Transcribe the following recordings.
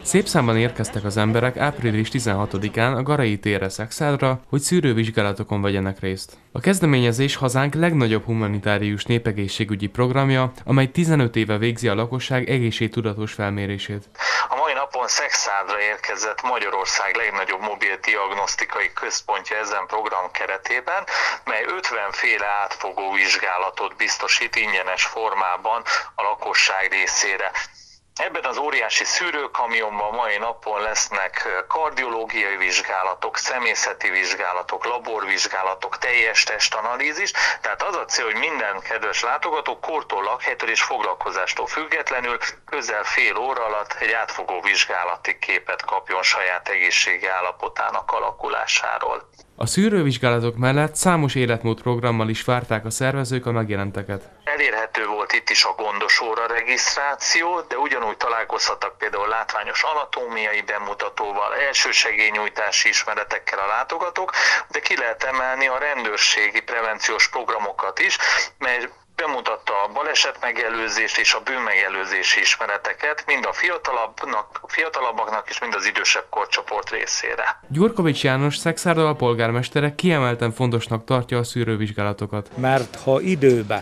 Szép számban érkeztek az emberek április 16-án a Garai térre Szekszádra, hogy szűrővizsgálatokon vegyenek részt. A kezdeményezés hazánk legnagyobb humanitárius népegészségügyi programja, amely 15 éve végzi a lakosság egészségtudatos felmérését. A mai napon Szekszádra érkezett Magyarország legnagyobb mobil diagnosztikai központja ezen program keretében, mely 50 féle átfogó vizsgálatot biztosít ingyenes formában a lakosság részére. Ebben az óriási szűrőkamionban mai napon lesznek kardiológiai vizsgálatok, személyzeti vizsgálatok, laborvizsgálatok, teljes testanalízis. Tehát az a cél, hogy minden kedves látogató kortól, lakhelytől és foglalkozástól függetlenül közel fél óra alatt egy átfogó vizsgálati képet kapjon saját egészségi állapotának alakulásáról. A szűrővizsgálatok mellett számos életmódprogrammal is várták a szervezők a megjelenteket. Elérhető volt itt is a gondos óra regisztráció, de ugyanúgy találkozhattak például látványos anatómiai bemutatóval, elsősegélynyújtási ismeretekkel a látogatók, de ki lehet emelni a rendőrségi prevenciós programokat is, mely bemutatta a balesetmegelőzést és a bűnmegelőzési ismereteket mind a fiatalabbaknak és mind az idősebb korcsoport részére. Gyurkovics János Szekszárd alpolgármestere kiemelten fontosnak tartja a szűrővizsgálatokat. Mert ha időben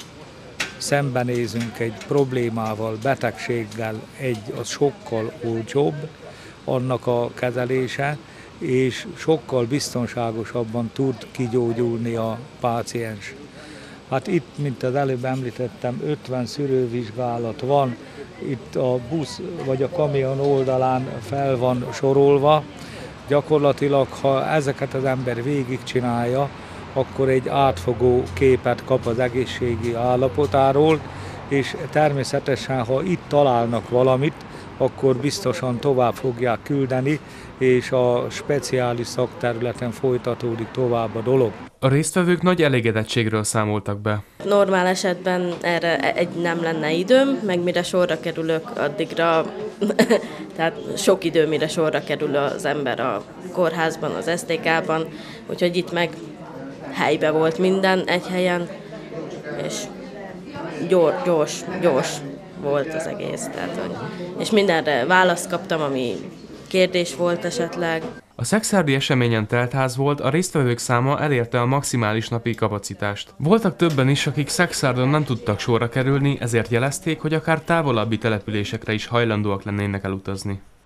szembenézünk egy problémával, betegséggel, az sokkal olcsóbb annak a kezelése, és sokkal biztonságosabban tud kigyógyulni a páciens. Hát itt, mint az előbb említettem, 50 szűrővizsgálat van, itt a busz vagy a kamion oldalán fel van sorolva. Gyakorlatilag, ha ezeket az ember végigcsinálja, akkor egy átfogó képet kap az egészségi állapotáról, és természetesen, ha itt találnak valamit, akkor biztosan tovább fogják küldeni, és a speciális szakterületen folytatódik tovább a dolog. A résztvevők nagy elégedettségről számoltak be. Normál esetben erre nem lenne időm, meg mire sorra kerülök, addigra, tehát sok idő, mire sorra kerül az ember a kórházban, az STK-ban, úgyhogy itt meg helybe volt minden egy helyen, és gyors volt az egész. Tehát, és mindenre választ kaptam, ami kérdés volt esetleg. A szekszárdi eseményen telt ház volt, a résztvevők száma elérte a maximális napi kapacitást. Voltak többen is, akik Szekszárdon nem tudtak sorra kerülni, ezért jelezték, hogy akár távolabbi településekre is hajlandóak lennének elutazni.